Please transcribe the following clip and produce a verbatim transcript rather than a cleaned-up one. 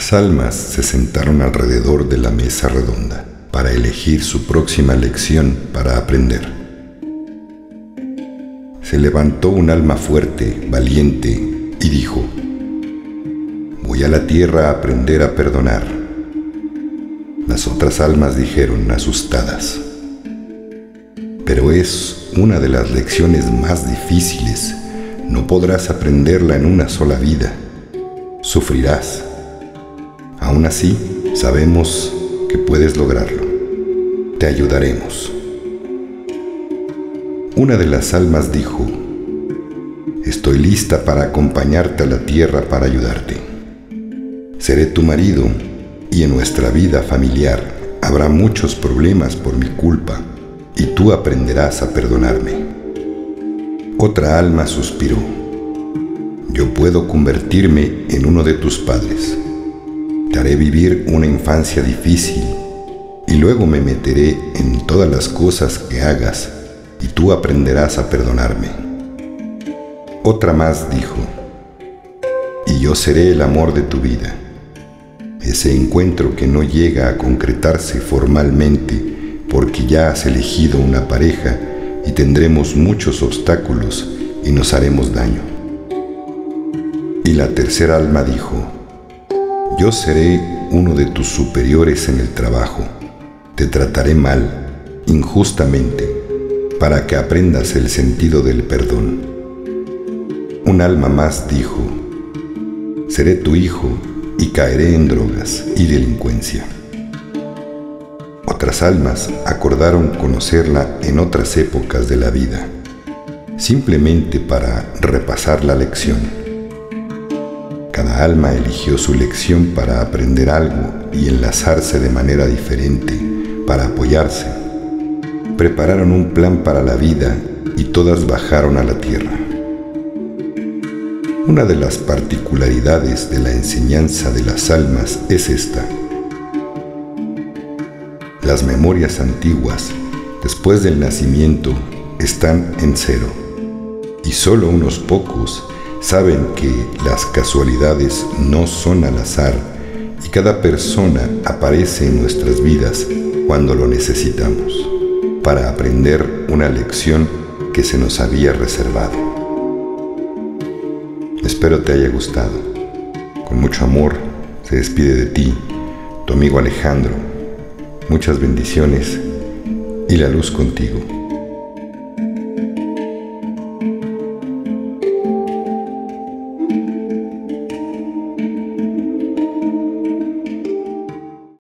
Las almas se sentaron alrededor de la mesa redonda para elegir su próxima lección para aprender. Se levantó un alma fuerte, valiente, y dijo: «Voy a la tierra a aprender a perdonar». Las otras almas dijeron, asustadas: «Pero es una de las lecciones más difíciles. No podrás aprenderla en una sola vida. Sufrirás. Aún así, sabemos que puedes lograrlo. Te ayudaremos». Una de las almas dijo: «Estoy lista para acompañarte a la tierra para ayudarte. Seré tu marido y en nuestra vida familiar habrá muchos problemas por mi culpa y tú aprenderás a perdonarme». Otra alma suspiró: «Yo puedo convertirme en uno de tus padres. Te haré vivir una infancia difícil y luego me meteré en todas las cosas que hagas y tú aprenderás a perdonarme». Otra más dijo: «Y yo seré el amor de tu vida, ese encuentro que no llega a concretarse formalmente porque ya has elegido una pareja y tendremos muchos obstáculos y nos haremos daño». Y la tercera alma dijo: «Yo seré uno de tus superiores en el trabajo. Te trataré mal, injustamente, para que aprendas el sentido del perdón». Un alma más dijo: «Seré tu hijo y caeré en drogas y delincuencia». Otras almas acordaron conocerla en otras épocas de la vida, simplemente para repasar la lección. Cada alma eligió su lección para aprender algo y enlazarse de manera diferente, para apoyarse. Prepararon un plan para la vida y todas bajaron a la tierra. Una de las particularidades de la enseñanza de las almas es esta: las memorias antiguas, después del nacimiento, están en cero, y solo unos pocos saben que las casualidades no son al azar y cada persona aparece en nuestras vidas cuando lo necesitamos, para aprender una lección que se nos había reservado. Espero te haya gustado. Con mucho amor se despide de ti tu amigo Alejandro. Muchas bendiciones y la luz contigo.